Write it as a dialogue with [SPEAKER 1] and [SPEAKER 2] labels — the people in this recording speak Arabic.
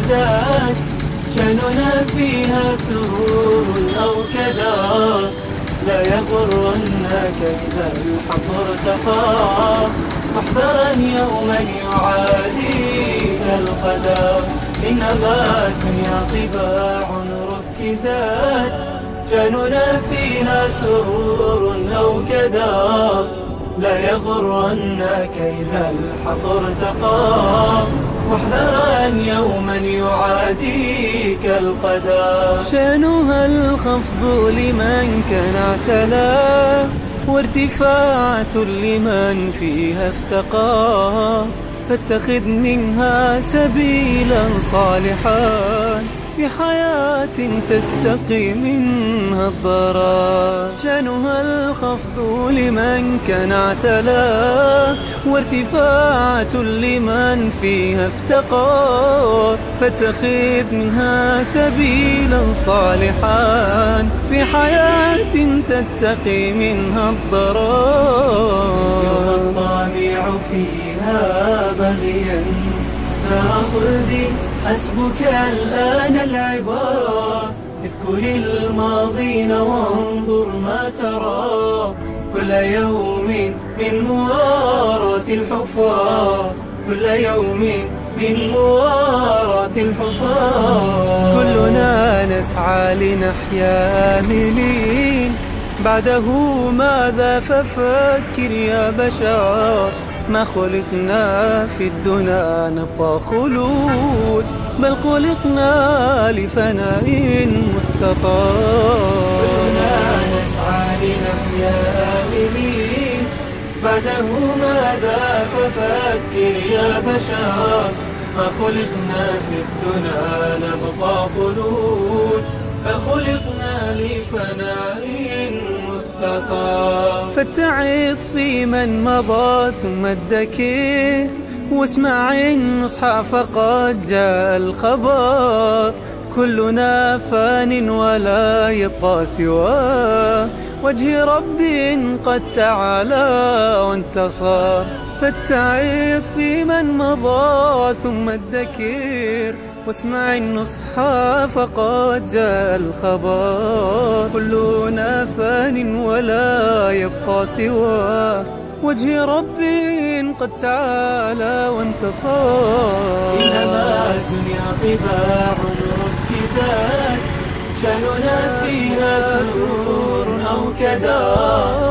[SPEAKER 1] ركزت، شأننا فيها سرور أو كدار. لا يغرنك إذا الحق ارتقى، واحذرا يوما يعاديك القدر. إنما الدنيا طباع ركزت، شأننا فيها سرور أو كدار. لا يغرنك إذا الحق ارتقى، واحذر أن يوما يعاديك القدر.
[SPEAKER 2] شأنها الخفض لمن كان اعتلى، وارتفاعة لمن فيها افتقى. فاتخذ منها سبيلا صالحا، في حياة تتقي منها الضرر. شأنها الخفض لمن كان اعتلى، وارتفاعة لمن فيها افتقر. فاتخذ منها سبيلا صالحا، في حياة تتقي منها الضرر.
[SPEAKER 1] يرى الطامع فيها بغيا فأخذي، حسبك الآن العبار. اذكر الماضين وانظر ما ترى، كل يوم من موارة الحفار. كل يوم من موارة الحفار.
[SPEAKER 2] كلنا نسعى لنحيا آملين، بعده ماذا ففكر يا بشر. ما خلقنا في الدنيا نبقى خلود، بل خلقنا لفناء مستطار.
[SPEAKER 1] كلنا نسعى لنحيا آملين، بعده ماذا ففكر يا بشر. ما خلقنا في الدنيا نبقى خلود، بل خلقنا لفناء مستطار.
[SPEAKER 2] فاتعظ في من مضى ثم ادكر، واسمع النصح فقد جاء الخبر. كلنا فان ولا يبقى سوى وجه رب قد تعالى وانتصر. فاتعظ في من مضى ثم ادكر، واسمع النصح فقد جاء الخبر. كلنا فان ولا يبقى سوى وجه رب قد تعالى وانتصر.
[SPEAKER 1] إنما الدنيا طباع ركزت، شأننا فيها سرور أو كدار.